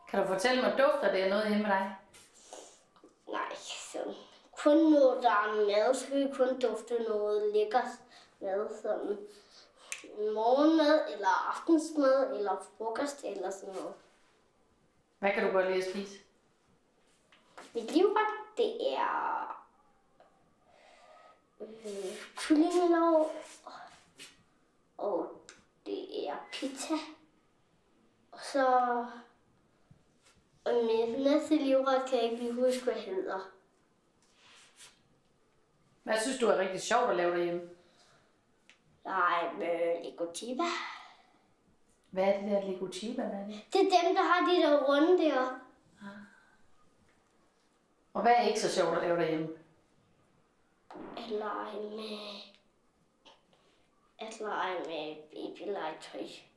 Kan du fortælle mig, dufter det af noget hjemme med dig? Nej, sådan. Kun når der er mad, så kan vi kun dufte noget lækkert mad. Sådan morgenmad, eller aftensmad, eller frokost, eller sådan noget. Hvad kan du godt lide at spise? Mit livret, det er kyllingelov, og det er pizza. Og så mit næste livret kan jeg ikke lige huske, hvad hedder. Hvad synes du er rigtig sjovt at lave derhjemme? Nej, med Lego Tiba. Hvad er det der Lego Tiba? Hvad er det? Det er dem, der har de der runde der. Og hvad er ikke så sjovt at lave derhjemme? At lege med babylegetøj.